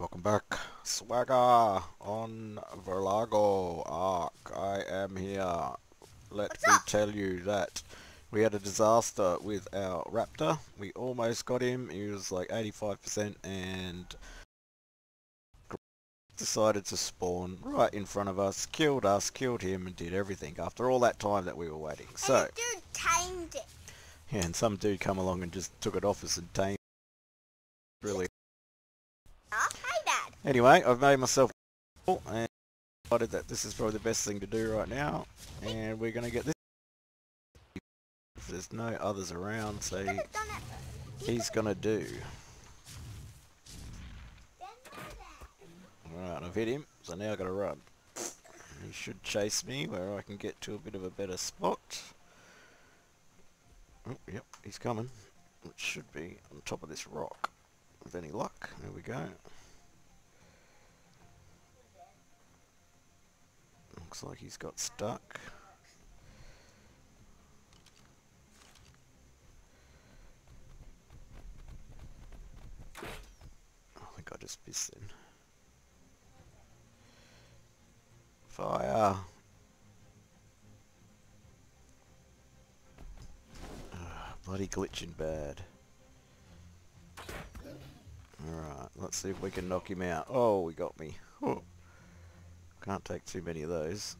Welcome back, Swagger on Verlago Ark. I am here. Let What's me up? tell you that we had a disaster with our Raptor. We almost got him. He was like 85% and decided to spawn right in front of us, killed him, and did everything after all that time that we were waiting. And So, the dude tamed it. yeah, and some dude come along and just took it off us and tamed really. Hi, Dad. Anyway, I've made myself and decided that this is probably the best thing to do right now, and we're going to get this. If there's no others around, so Could have done it. he's going to do. Alright, I've hit him, so now I've got to run. He should chase me where I can get to a bit of a better spot. Oh, yep, he's coming. It should be on top of this rock. With any luck, there we go. Looks like he's got stuck. I think I just missed him. Fire! Bloody glitching bad. Alright, let's see if we can knock him out. Oh, he got me. Oh. Can't take too many of those.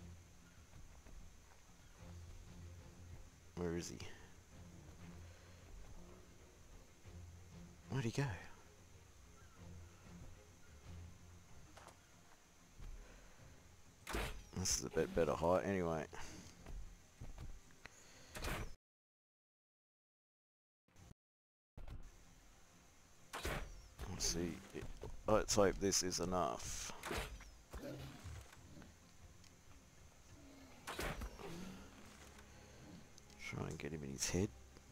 Where is he? Where'd he go? This is a bit better height anyway. Let's see. Let's hope this is enough. Try and get him in his head.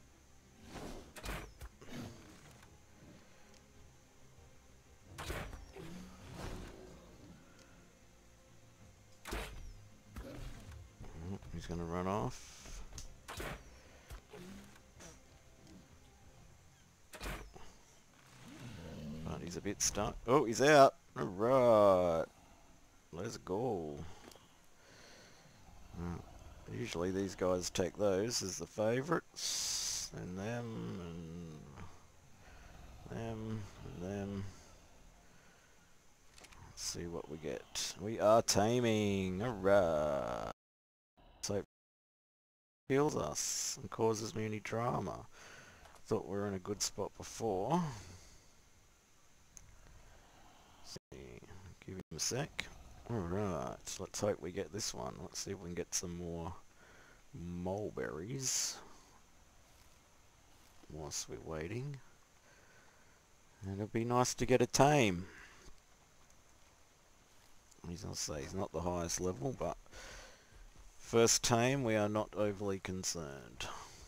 He's gonna run off. But he's a bit stuck. Oh, he's out. Alright. Let's go. Usually these guys take those as the favourites. And them, and them, and them. Let's see what we get. We are taming. Alright. So heals us and causes me any drama. Thought we were in a good spot before. See, give him a sec. Alright, let's hope we get this one. Let's see if we can get some more mulberries whilst we're waiting. And it'd be nice to get a tame. I'll say he's not the highest level, but first tame we are not overly concerned.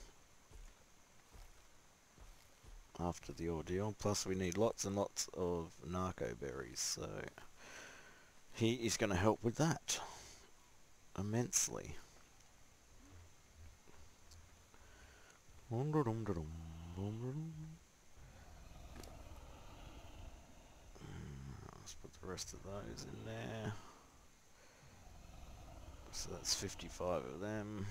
After the ordeal, plus we need lots and lots of narco berries, so he is going to help with that immensely. Let's put the rest of those in there. So that's 55 of them.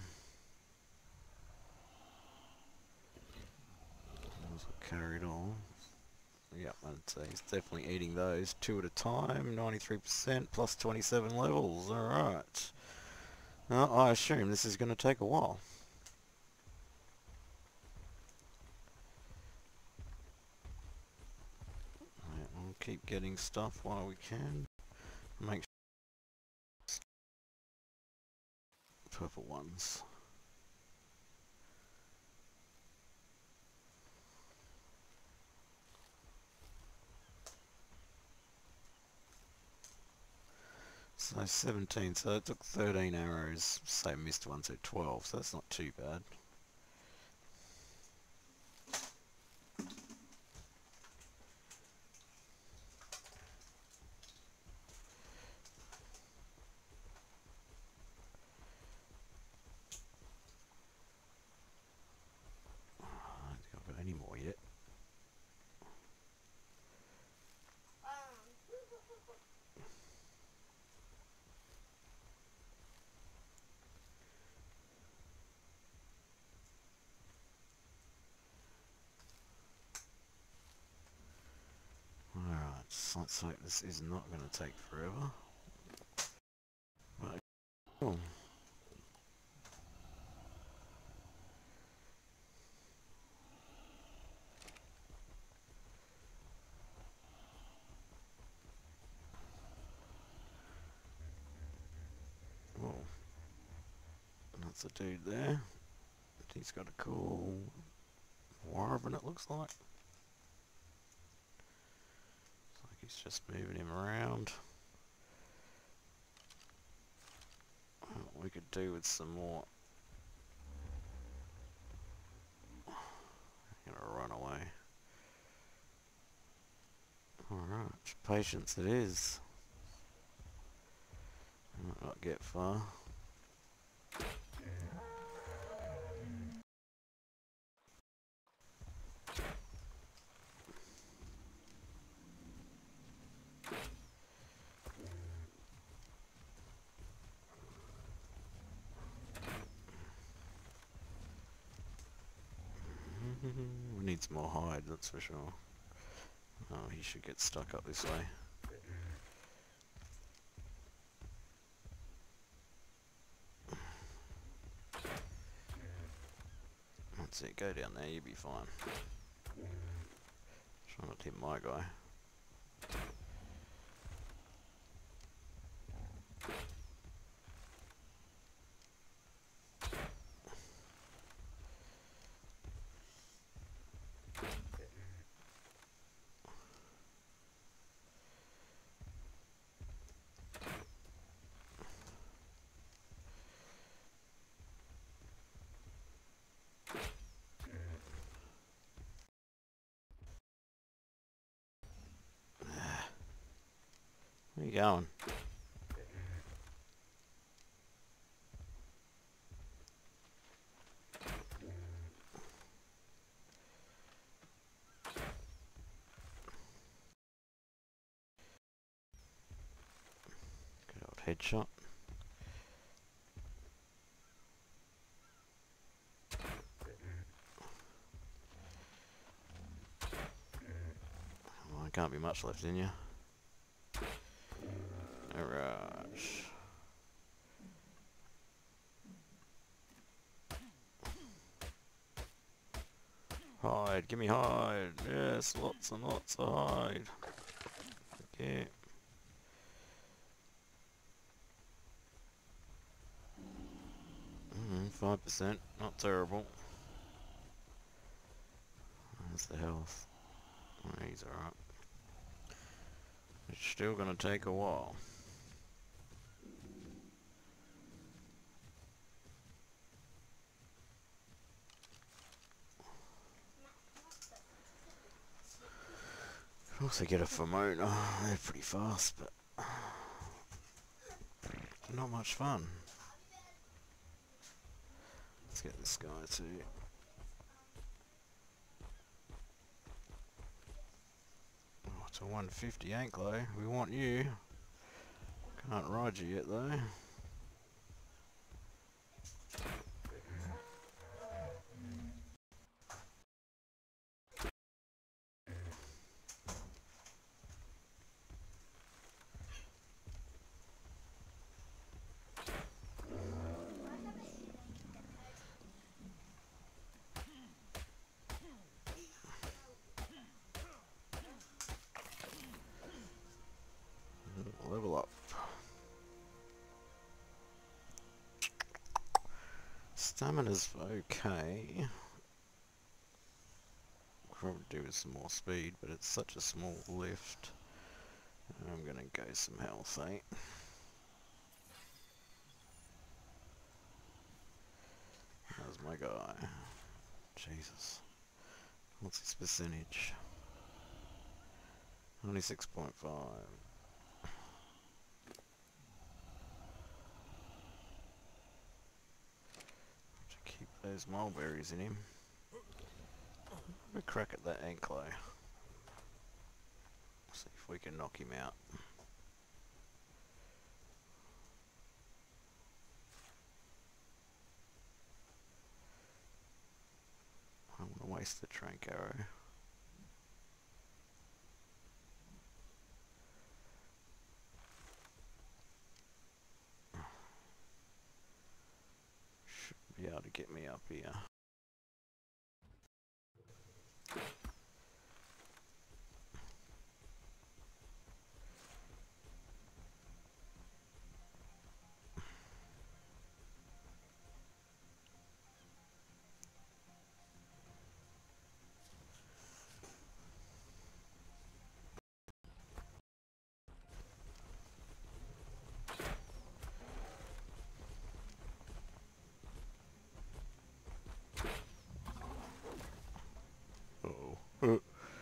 Carried on. Yep, I'd say he's definitely eating those 2 at a time. 93% plus 27 levels. Alright. Now, I assume this is going to take a while. Right, we'll keep getting stuff while we can. Make purple ones. So 17, so it took 13 arrows, say missed one, so 12, so that's not too bad. I don't think I've got any more yet. Looks like this is not going to take forever. But cool. Whoa. That's a dude there. He's got a cool Wyvern, it looks like. Looks like he's just moving him around. What we could do with some more. I'm gonna run away. Alright, patience it is. Might not get far. We need some more hide, that's for sure. Oh, he should get stuck up this way. That's it, go down there, you'll be fine. Try not to hit my guy. Where you going? Good old headshot. Well, there can't be much left in you. No rush. Hide, give me hide. Yes, lots and lots of hide. Okay. 5%, not terrible. That's the health. Oh, he's alright. It's still gonna take a while. Could also get a Fomona. They're pretty fast, but not much fun. Let's get this guy too. Oh, it's a 150 Anklo. We want you. Can't ride you yet though. Level up. Stamina's okay. Probably do with some more speed, but it's such a small lift. I'm gonna go some health, eh? How's my guy? Jesus. What's his percentage? Only 6.5. To keep those mulberries in him. Have a crack at that Anklo. See if we can knock him out. I don't want to waste the trank arrow. up here. Oh.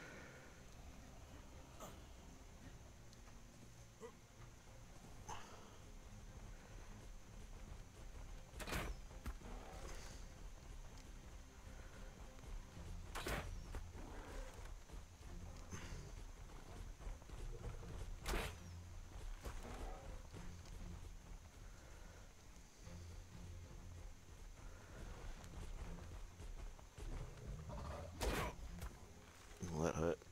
Well, that hurt.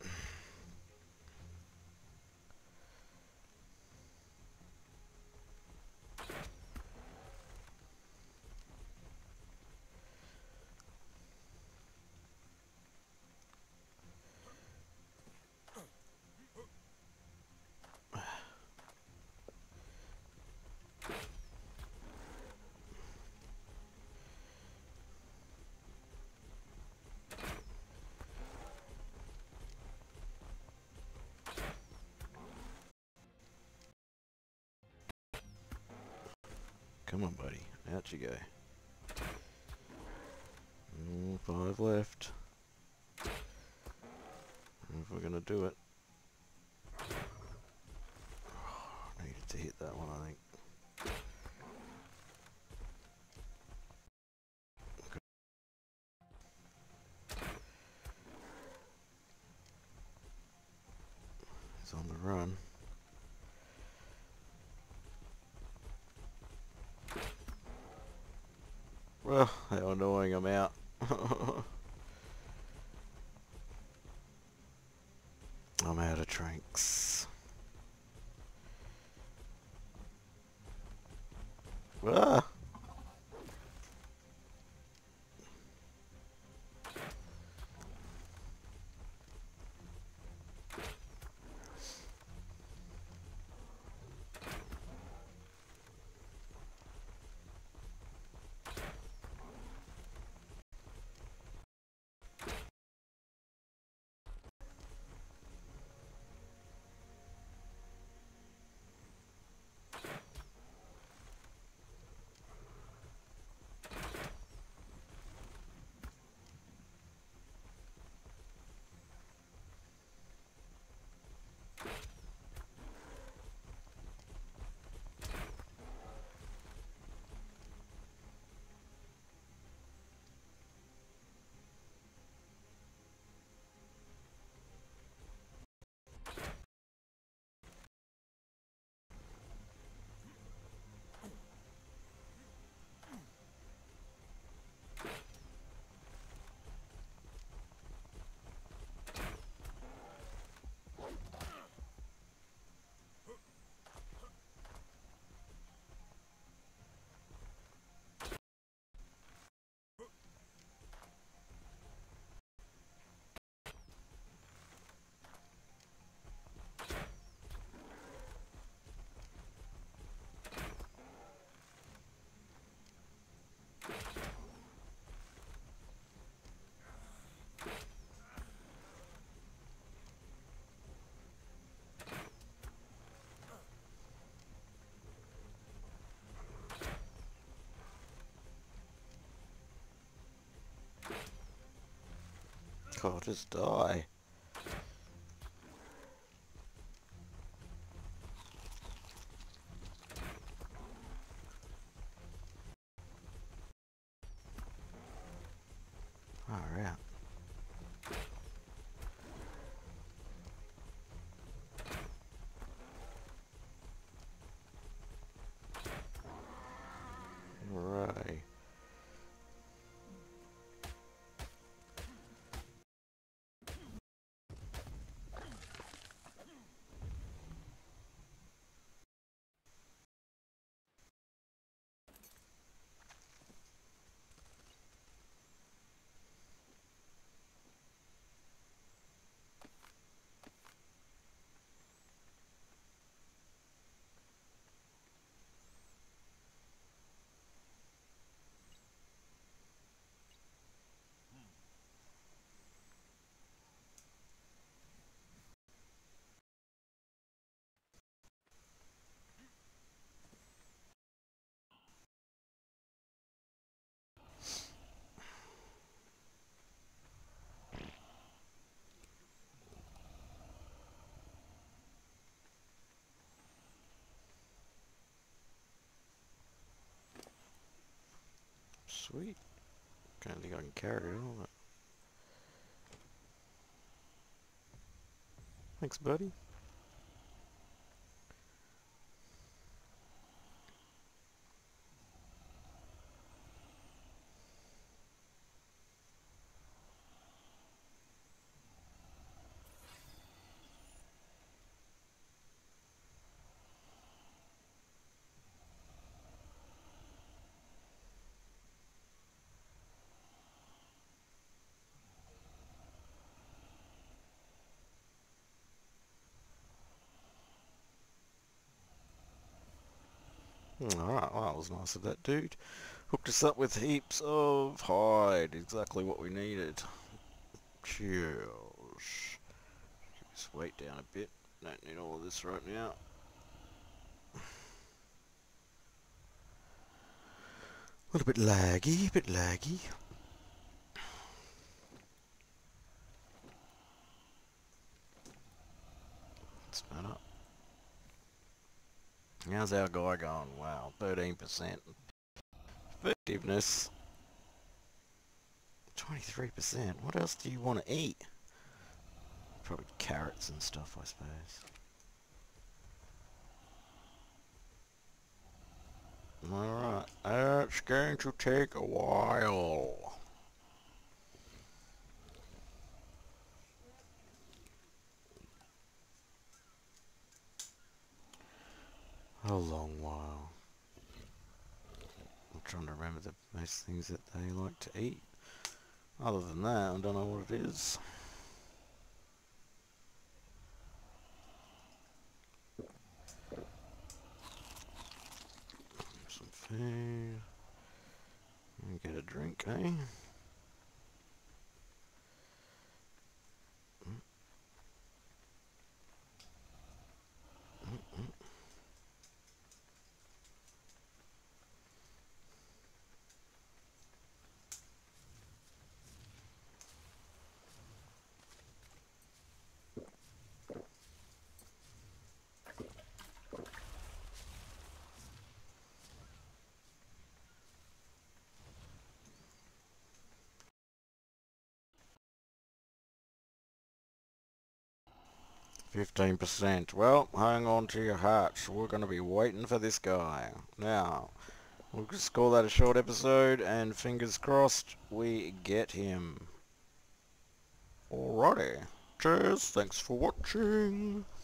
Come on, buddy. Out you go. 5 left. If we're gonna do it. Needed to hit that one, I think. He's on the run. Well, how annoying, I'm out. I'm out of tranks. Ah! God, just die. Alright. Right. Sweet. Don't think I can carry it all. But... Thanks, buddy. Alright, well, that was nice of that dude. Hooked us up with heaps of hide. Exactly what we needed. Cheers. Keep this weight down a bit. Don't need all of this right now. A little bit laggy, That's better. How's our guy going? Wow, 13%. Effectiveness. 23%. What else do you want to eat? Probably carrots and stuff, I suppose. Alright, that's going to take a while. A long while. I'm trying to remember the most things that they like to eat. Other than that, I don't know what it is. Some food. And get a drink, eh? 15%. Well, hang on to your hats. We're going to be waiting for this guy. Now, we'll just call that a short episode, and fingers crossed we get him. Alrighty. Cheers. Thanks for watching.